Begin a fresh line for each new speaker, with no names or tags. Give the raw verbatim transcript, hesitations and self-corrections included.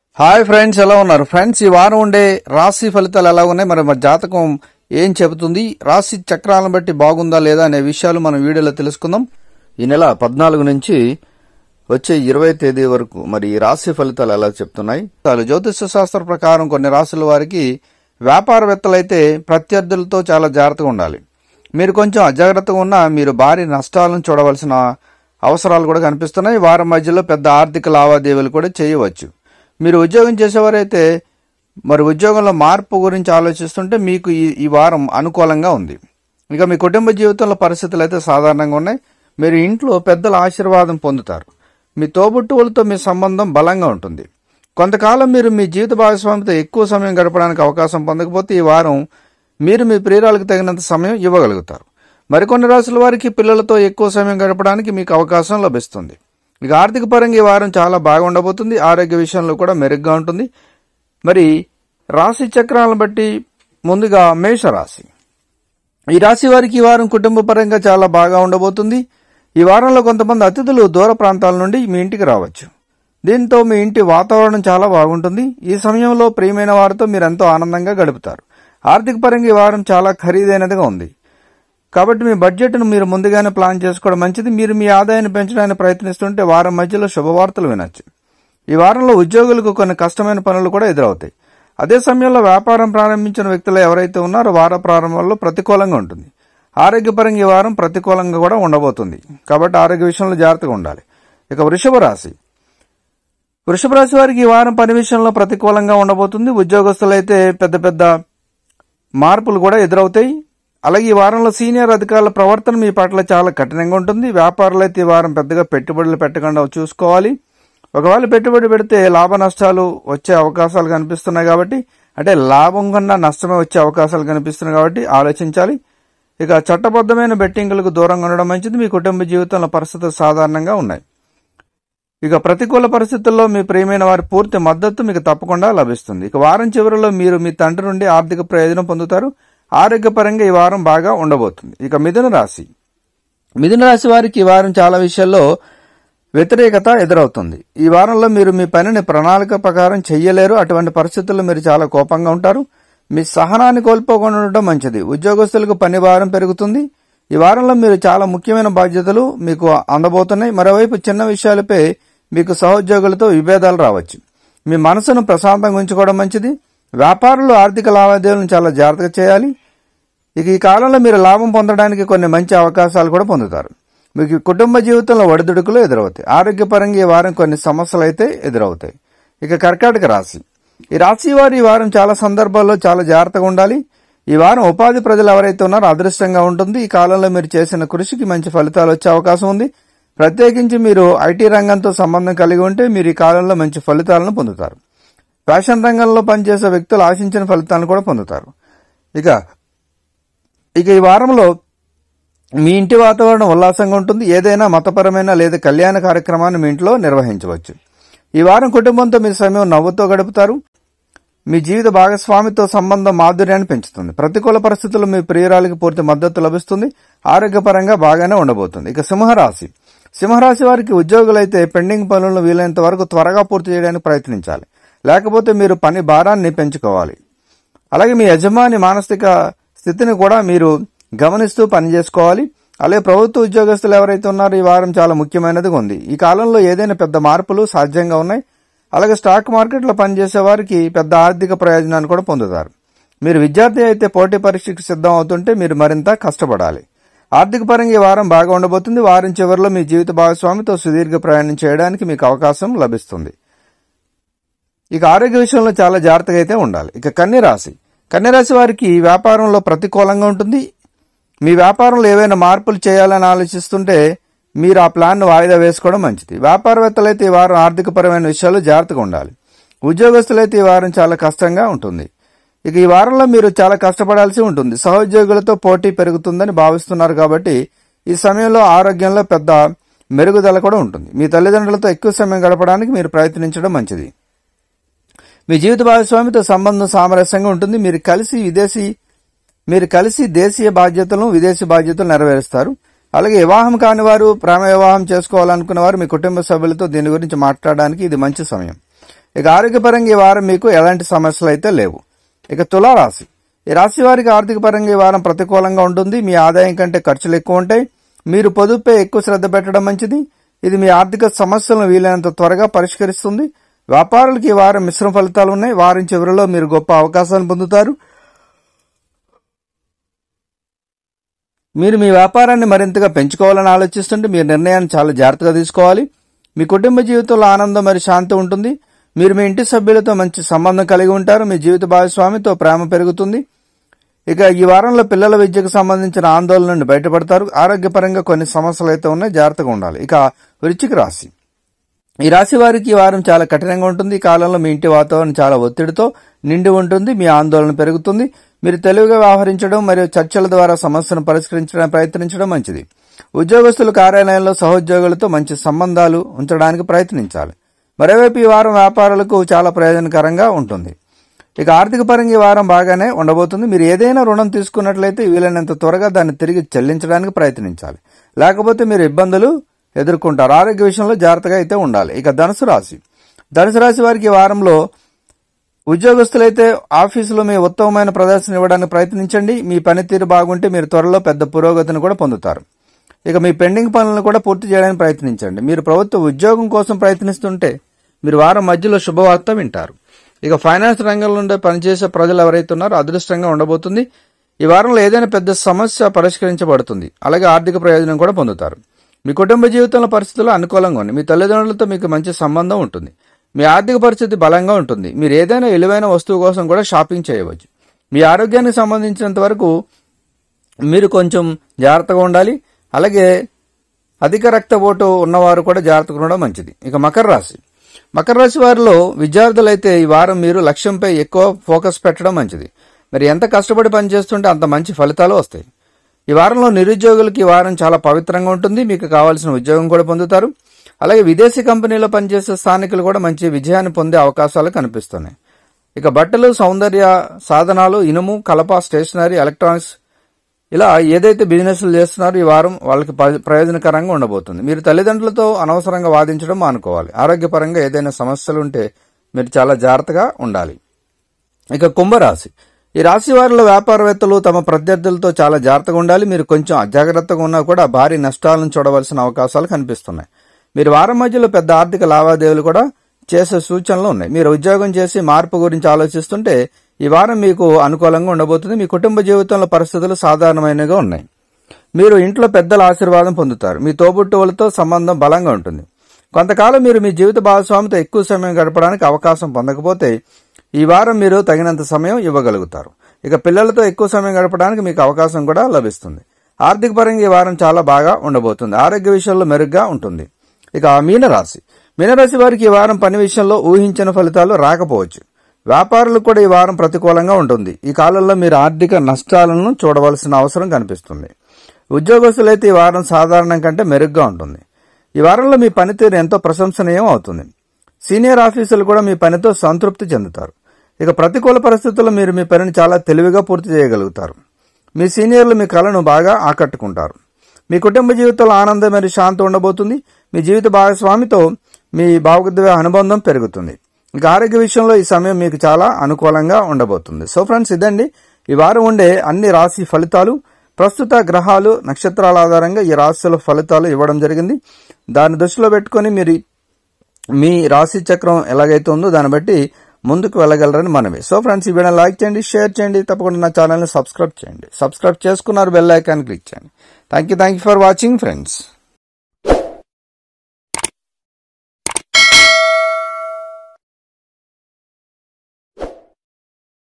Hi friends, ఎలా ఉన్నారు friends? ఈ వారం ఉండే రాశి ఫలితాలు ఎలా ఉన్నాయి, మరి మన జాతకం ఏం చెబుతుంది, రాశి చక్రాలను బట్టి బాగుందా లేదా అనే విషయాలు మనం వీడియోలో తెలుసుకుందాం. ఈ నెల పద్నాలుగు నుంచి వచ్చే ఇరవై తేదీ వరకు మరి ఈ రాశి ఫలితాలు ఎలా చెప్తున్నాయి. జ్యోతిష శాస్త్ర ప్రకారం కొన్ని రాశుల వారికి వ్యాపారవేత్తలైతే ప్రత్యర్థులతో చాలా జాగ్రత్తగా ఉండాలి. మీరు కొంచెం అజాగ్రత్తగా ఉన్నా మీరు భారీ నష్టాలను చూడవలసిన అవసరాలు కూడా కనిపిస్తున్నాయి. వారం మధ్యలో పెద్ద ఆర్థిక లావాదేవీలు కూడా చేయవచ్చు. మీరు ఉద్యోగం చేసేవారైతే మరి ఉద్యోగంలో మార్పు గురించి ఆలోచిస్తుంటే మీకు ఈ ఈ వారం అనుకూలంగా ఉంది. ఇక మీ కుటుంబ జీవితంలో పరిస్థితులు అయితే సాధారణంగా ఉన్నాయి. మీరు ఇంట్లో పెద్దల ఆశీర్వాదం పొందుతారు. మీ తోబుట్టువులతో మీ సంబంధం బలంగా ఉంటుంది. కొంతకాలం మీరు మీ జీవిత భాగస్వామితో ఎక్కువ సమయం గడపడానికి అవకాశం పొందకపోతే ఈ వారం మీరు మీ ప్రియురాలకు తగినంత సమయం ఇవ్వగలుగుతారు. మరికొన్ని రాశుల వారికి పిల్లలతో ఎక్కువ సమయం గడపడానికి మీకు అవకాశం లభిస్తుంది. ఇక ఆర్థిక పరంగా ఈ వారం చాలా బాగా ఉండబోతుంది. ఆరోగ్య విషయంలో కూడా మెరుగ్గా ఉంటుంది. మరి రాశి చక్రాలను బట్టి ముందుగా మేషరాశి. ఈ రాశి వారికి ఈ వారం కుటుంబ పరంగా చాలా బాగా ఉండబోతుంది. ఈ వారంలో కొంతమంది అతిథులు దూర ప్రాంతాల నుండి మీ ఇంటికి రావచ్చు. దీంతో మీ ఇంటి వాతావరణం చాలా బాగుంటుంది. ఈ సమయంలో ప్రియమైన వారితో మీరు ఎంతో ఆనందంగా గడుపుతారు. ఆర్థిక పరంగా ఈ వారం చాలా ఖరీదైనదిగా ఉంది కాబట్టి మీ బడ్జెట్ను మీరు ముందుగానే ప్లాన్ చేసుకోవడం మంచిది. మీరు మీ ఆదాయాన్ని పెంచడానికి ప్రయత్నిస్తుంటే వారం మధ్యలో శుభవార్తలు వినొచ్చు. ఈ వారంలో ఉద్యోగులకు కొన్ని కష్టమైన పనులు కూడా ఎదురవుతాయి. అదే సమయంలో వ్యాపారం ప్రారంభించిన వ్యక్తులు ఎవరైతే ఉన్నారో వార ప్రారంభంలో ప్రతికూలంగా ఉంటుంది. ఆరోగ్యపరంగా ఈ వారం ప్రతికూలంగా కూడా ఉండబోతుంది కాబట్టి ఆరోగ్య విషయంలో జాగ్రత్తగా ఉండాలి. ఇక వృషభ రాశి. వృషభ రాశి వారికి ఈ వారం పని విషయంలో ప్రతికూలంగా ఉండబోతుంది. ఉద్యోగస్తులైతే పెద్ద పెద్ద మార్పులు కూడా ఎదురవుతాయి. అలాగే ఈ వారంలో సీనియర్ అధికారుల ప్రవర్తన మీ పట్ల చాలా కఠినంగా ఉంటుంది. వ్యాపారులు అయితే ఈ వారం పెద్దగా పెట్టుబడులు పెట్టకుండా చూసుకోవాలి. ఒకవేళ పెట్టుబడి పెడితే లాభ నష్టాలు వచ్చే అవకాశాలు కనిపిస్తున్నాయి కాబట్టి అంటే లాభం కన్నా నష్టమే వచ్చే అవకాశాలు కనిపిస్తున్నాయి కాబట్టి ఆలోచించాలి. ఇక చట్టబద్ధమైన బెట్టింగులకు దూరంగా ఉండడం మంచిది. మీ కుటుంబ జీవితంలో పరిస్థితులు సాధారణంగా ఉన్నాయి. ఇక ప్రతికూల పరిస్థితుల్లో మీ ప్రియమైన వారి పూర్తి మద్దతు మీకు తప్పకుండా లభిస్తుంది. ఇక వారం చివరిలో మీరు మీ తండ్రి నుండి ఆర్థిక ప్రయోజనం పొందుతారు. ఆరోగ్యపరంగా ఈ వారం బాగా ఉండబోతుంది. ఇక మిథున రాశి. మిథున రాశి వారికి ఈ వారం చాలా విషయాల్లో వ్యతిరేకత ఎదురవుతుంది. ఈ వారంలో మీరు మీ పనిని ప్రణాళిక ప్రకారం చెయ్యలేరు. అటువంటి పరిస్థితుల్లో మీరు చాలా కోపంగా ఉంటారు. మీ సహనాన్ని కోల్పోకుండా ఉండటం మంచిది. ఉద్యోగస్తులకు పని భారం పెరుగుతుంది. ఈ వారంలో మీరు చాలా ముఖ్యమైన బాధ్యతలు మీకు అందబోతున్నాయి. మరోవైపు చిన్న విషయాలపై మీకు సహోద్యోగులతో విభేదాలు రావచ్చు. మీ మనసును ప్రశాంతంగా ఉంచుకోవడం మంచిది. వ్యాపారులు ఆర్థిక లావాదేవీలను చాలా జాగ్రత్తగా చేయాలి. ఇక ఈ కాలంలో మీరు లాభం పొందడానికి కొన్ని మంచి అవకాశాలు కూడా పొందుతారు. మీకు కుటుంబ జీవితంలో ఒడిదుడుకులు ఎదురవుతాయి. ఆరోగ్యపరంగా ఈ వారం కొన్ని సమస్యలు అయితే ఎదురవుతాయి. ఇక కర్కాటక రాశి. ఈ రాశి వారు ఈ వారం చాలా సందర్భాల్లో చాలా జాగ్రత్తగా ఉండాలి. ఈ వారం ఉపాధి ప్రజలు ఎవరైతే ఉన్నారో అదృష్టంగా ఉంటుంది. ఈ కాలంలో మీరు చేసిన కృషికి మంచి ఫలితాలు వచ్చే అవకాశం ఉంది. ప్రత్యేకించి మీరు ఐటీ రంగంతో సంబంధం కలిగి ఉంటే మీరు ఈ కాలంలో మంచి ఫలితాలను పొందుతారు. ఫ్యాషన్ రంగంలో పనిచేసే వ్యక్తులు ఆశించిన ఫలితాలను కూడా పొందుతారు. ఇక ఇక ఈ వారంలో మీ ఇంటి వాతావరణం ఉల్లాసంగా ఉంటుంది. ఏదైనా మతపరమైన లేదా కళ్యాణ కార్యక్రమాన్ని మీ ఇంట్లో నిర్వహించవచ్చు. ఈ వారం కుటుంబంతో మీ సమయం నవ్వుతో గడుపుతారు. మీ జీవిత భాగస్వామితో సంబంధం మాధుర్యాన్ని పెంచుతుంది. ప్రతికూల పరిస్థితుల్లో మీ ప్రియురాలికి పూర్తి మద్దతు లభిస్తుంది. ఆరోగ్యపరంగా బాగానే ఉండబోతుంది. ఇక సింహరాశి. సింహరాశి వారికి ఉద్యోగులైతే పెండింగ్ పనులను వీలైనంత వరకు త్వరగా పూర్తి చేయడానికి ప్రయత్నించాలి. లేకపోతే మీరు పని భారాన్ని పెంచుకోవాలి. అలాగే మీ యజమాని మానసిక స్థితిని కూడా మీరు గమనిస్తూ పని చేసుకోవాలి. అలాగే ప్రభుత్వ ఉద్యోగస్తులు ఎవరైతే ఉన్నారో ఈ వారం చాలా ముఖ్యమైనదిగా ఉంది. ఈ కాలంలో ఏదైనా పెద్ద మార్పులు సాధ్యంగా ఉన్నాయి. అలాగే స్టాక్ మార్కెట్లో పనిచేసే వారికి పెద్ద ఆర్థిక ప్రయోజనాన్ని కూడా పొందుతారు. మీరు విద్యార్థి అయితే పోటీ పరీక్షకు సిద్ధం అవుతుంటే మీరు మరింత కష్టపడాలి. ఆర్థిక పరంగా ఈ వారం బాగా ఉండబోతుంది. వారం చివరిలో మీ జీవిత భాగస్వామితో సుదీర్ఘ ప్రయాణం చేయడానికి మీకు అవకాశం లభిస్తుంది. ఇక ఆరోగ్య విషయంలో చాలా జాగ్రత్తగా అయితే ఉండాలి. ఇక కన్యరాశి. కన్యరాశి వారికి వ్యాపారంలో ప్రతికూలంగా ఉంటుంది. మీ వ్యాపారంలో ఏవైనా మార్పులు చేయాలని ఆలోచిస్తుంటే మీరు ఆ ప్లాన్ను వాయిదా వేసుకోవడం మంచిది. వ్యాపారవేత్తలైతే ఈ వారం ఆర్థికపరమైన విషయాల్లో జాగ్రత్తగా ఉండాలి. ఉద్యోగస్తులైతే ఈ వారం చాలా కష్టంగా ఉంటుంది. ఇక ఈ వారంలో మీరు చాలా కష్టపడాల్సి ఉంటుంది. సహోద్యోగులతో పోటీ పెరుగుతుందని భావిస్తున్నారు కాబట్టి ఈ సమయంలో ఆరోగ్యంలో పెద్ద మెరుగుదల కూడా ఉంటుంది. మీ తల్లిదండ్రులతో ఎక్కువ సమయం గడపడానికి మీరు ప్రయత్నించడం మంచిది. మీ జీవిత భాగస్వామితో సంబంధం సామరస్యంగా ఉంటుంది. మీరు కలిసి విదేశీ మీరు కలిసి దేశీయ బాధ్యతలను విదేశీ బాధ్యతలు నెరవేరుస్తారు. అలాగే వివాహం కాని వారు ప్రేమ వివాహం చేసుకోవాలనుకున్న వారు మీ కుటుంబ సభ్యులతో దీని గురించి మాట్లాడడానికి ఇది మంచి సమయం. ఇక ఆరోగ్యపరంగా ఈ వారం మీకు ఎలాంటి సమస్యలు అయితే లేవు. ఇక తులారాశి, ఈ రాశి వారికి ఆర్థిక పరంగా ఈ వారం ప్రతికూలంగా ఉంటుంది. మీ ఆదాయం కంటే ఖర్చులు ఎక్కువ ఉంటాయి. మీరు పొదుపుపై ఎక్కువ శ్రద్ధ పెట్టడం మంచిది. ఇది మీ ఆర్థిక సమస్యలను వీలైనంత త్వరగా పరిష్కరిస్తుంది. వ్యాపారులకు ఈ వారం మిశ్రమ ఫలితాలు ఉన్నాయి. వారం చివరిలో మీరు గొప్ప అవకాశాలను పొందుతారు. మీరు మీ వ్యాపారాన్ని మరింతగా పెంచుకోవాలని ఆలోచిస్తుంటే మీ నిర్ణయాన్ని చాలా జాగ్రత్తగా తీసుకోవాలి. మీ కుటుంబ జీవితంలో ఆనందం మరియు శాంతి ఉంటుంది. మీరు మీ ఇంటి సభ్యులతో మంచి సంబంధం కలిగి ఉంటారు. మీ జీవిత భాగస్వామితో ప్రేమ పెరుగుతుంది. ఇక ఈ వారంలో పిల్లల విద్యకు సంబంధించిన ఆందోళన నుండి బయటపడతారు. ఆరోగ్యపరంగా కొన్ని సమస్యలు అయితే ఉన్నాయి, జాగ్రత్తగా ఉండాలి. ఇక వృశ్చిక రాశి, ఈ రాశి వారికి ఈ వారం చాలా కఠినంగా ఉంటుంది. ఈ కాలంలో మీ ఇంటి వాతావరణం చాలా ఒత్తిడితో నిండి ఉంటుంది. మీ ఆందోళన పెరుగుతుంది. మీరు తెలివిగా వ్యవహరించడం మరియు చర్చల ద్వారా సమస్యను పరిష్కరించడానికి ప్రయత్నించడం మంచిది. ఉద్యోగస్తులు కార్యాలయంలో సహోద్యోగులతో మంచి సంబంధాలు ఉంచడానికి ప్రయత్నించాలి. మరోవైపు ఈ వారం వ్యాపారులకు చాలా ప్రయోజనకరంగా ఉంటుంది. ఇక ఆర్థిక పరంగా ఈ వారం బాగానే ఉండబోతుంది. మీరు ఏదైనా రుణం తీసుకున్నట్లయితే వీలైనంత త్వరగా దాన్ని తిరిగి చెల్లించడానికి ప్రయత్నించాలి, లేకపోతే మీరు ఇబ్బందులు ఎదుర్కొంటారు. ఆరోగ్య విషయంలో జాగ్రత్తగా అయితే ఉండాలి. ఇక ధనుసు రాశి, ధనుసు రాశి వారికి ఈ వారంలో ఉద్యోగస్తులైతే ఆఫీసులో మీ ఉత్తమమైన ప్రదర్శన ఇవ్వడానికి ప్రయత్నించండి. మీ పనితీరు బాగుంటే మీరు త్వరలో పెద్ద పురోగతిని కూడా పొందుతారు. ఇక మీ పెండింగ్ పనులను కూడా పూర్తి చేయడానికి ప్రయత్నించండి. మీరు ప్రభుత్వ ఉద్యోగం కోసం ప్రయత్నిస్తుంటే మీరు వారం మధ్యలో శుభవార్త వింటారు. ఇక ఫైనాన్స్ రంగంలో ఉండే పనిచేసే ప్రజలు ఎవరైతే ఉన్నారో అదృష్టంగా ఉండబోతుంది. ఈ వారంలో ఏదైనా పెద్ద సమస్య పరిష్కరించబడుతుంది. అలాగే ఆర్థిక ప్రయోజనం కూడా పొందుతారు. మీ కుటుంబ జీవితంలో పరిస్థితులు అనుకూలంగా ఉన్నాయి. మీ తల్లిదండ్రులతో మీకు మంచి సంబంధం ఉంటుంది. మీ ఆర్థిక పరిస్థితి బలంగా ఉంటుంది. మీరు ఏదైనా విలువైన వస్తువు కోసం కూడా షాపింగ్ చేయవచ్చు. మీ ఆరోగ్యానికి సంబంధించినంత వరకు మీరు కొంచెం జాగ్రత్తగా ఉండాలి. అలాగే అధిక రక్తపోటు ఉన్నవారు కూడా జాగ్రత్తగా ఉండడం మంచిది. ఇక మకర రాశి, మకర రాశి వారిలో విద్యార్థులైతే ఈ వారం మీరు లక్ష్యంపై ఎక్కువ ఫోకస్ పెట్టడం మంచిది. మరి ఎంత కష్టపడి పనిచేస్తుంటే అంత మంచి ఫలితాలు వస్తాయి. ఈ వారంలో నిరుద్యోగులకు ఈ వారం చాలా పవిత్రంగా ఉంటుంది. మీకు కావాల్సిన ఉద్యోగం కూడా పొందుతారు. అలాగే విదేశీ కంపెనీలో పనిచేసే స్థానికులు కూడా మంచి విజయాన్ని పొందే అవకాశాలు కనిపిస్తున్నాయి. ఇక బట్టలు, సౌందర్య సాధనాలు, ఇనుము, కలప, స్టేషనరీ, ఎలక్ట్రానిక్స్ ఇలా ఏదైతే బిజినెస్లు చేస్తున్నారో ఈ వారం వాళ్ళకి ప్రయోజనకరంగా ఉండబోతుంది. మీరు తల్లిదండ్రులతో అనవసరంగా వాదించడం మానుకోవాలి. ఆరోగ్యపరంగా ఏదైనా సమస్యలు ఉంటే మీరు చాలా జాగ్రత్తగా ఉండాలి. ఇక కుంభరాశి, ఈ రాశి వారిలో వ్యాపారవేత్తలు తమ ప్రత్యర్థులతో చాలా జాగ్రత్తగా ఉండాలి. మీరు కొంచెం అజాగ్రత్తగా ఉన్నా కూడా భారీ నష్టాలను చూడవలసిన అవకాశాలు కనిపిస్తున్నాయి. మీరు వారం మధ్యలో పెద్ద ఆర్థిక లావాదేవీలు కూడా చేసే సూచనలు ఉన్నాయి. మీరు ఉద్యోగం చేసి మార్పు గురించి ఆలోచిస్తుంటే ఈ వారం మీకు అనుకూలంగా ఉండబోతుంది. మీ కుటుంబ జీవితంలో పరిస్థితులు సాధారణమైనవిగా ఉన్నాయి. మీరు ఇంట్లో పెద్దల ఆశీర్వాదం పొందుతారు. మీ తోబుట్టువులతో సంబంధం బలంగా ఉంటుంది. కొంతకాలం మీరు మీ జీవిత భాగస్వామితో ఎక్కువ సమయం గడపడానికి అవకాశం పొందకపోతే ఈ వారం మీరు తగినంత సమయం ఇవ్వగలుగుతారు. ఇక పిల్లలతో ఎక్కువ సమయం గడపడానికి మీకు అవకాశం కూడా లభిస్తుంది. ఆర్థిక పరంగా ఈ వారం చాలా బాగా ఉండబోతుంది. ఆరోగ్య విషయంలో మెరుగ్గా ఉంటుంది. ఇక మీనరాశి, మీనరాశి వారికి ఈ వారం పని విషయంలో ఊహించిన ఫలితాలు రాకపోవచ్చు. వ్యాపారులకు కూడా ఈ వారం ప్రతికూలంగా ఉంటుంది. ఈ కాలంలో మీరు ఆర్థిక నష్టాలను చూడవలసిన అవసరం కనిపిస్తుంది. ఉద్యోగస్తులైతే ఈ వారం సాధారణం కంటే మెరుగ్గా ఉంటుంది. ఈ వారంలో మీ పనితీరు ఎంతో ప్రశంసనీయం అవుతుంది. సీనియర్ ఆఫీసర్లు కూడా మీ పనితో సంతృప్తి చెందుతారు. ఇక ప్రతికూల పరిస్థితుల్లో మీరు మీ పనిని చాలా తెలివిగా పూర్తి చేయగలుగుతారు. మీ సీనియర్లు మీ కళను బాగా ఆకట్టుకుంటారు. మీ కుటుంబ జీవితంలో ఆనందం మరియు శాంతి ఉండబోతుంది. మీ జీవిత భాగస్వామితో మీ భావోద్వేగ అనుబంధం పెరుగుతుంది. ఇక ఆరోగ్య విషయంలో ఈ సమయం మీకు చాలా అనుకూలంగా ఉండబోతుంది. సో ఫ్రెండ్స్, ఇదండి ఈ వారం ఉండే అన్ని రాశి ఫలితాలు. ప్రస్తుత గ్రహాలు, నక్షత్రాల ఆధారంగా ఈ రాశుల ఫలితాలు ఇవ్వడం జరిగింది. దాన్ని దృష్టిలో పెట్టుకుని మీరు మీ రాశి చక్రం ఎలాగైతే ఉందో దాన్ని బట్టి ముందుకు వెళ్ళగలరని మనవి. సో ఫ్రెండ్స్, ఈ వీడియోని లైక్ చేయండి, షేర్ చేయండి, తప్పకుండా నా ఛానల్ని సబ్స్క్రైబ్ చేయండి. సబ్స్క్రైబ్ చేసుకున్నారు, బెల్ ఐకాన్ క్లిక్ చేయండి. Thank you thank you for watching friends.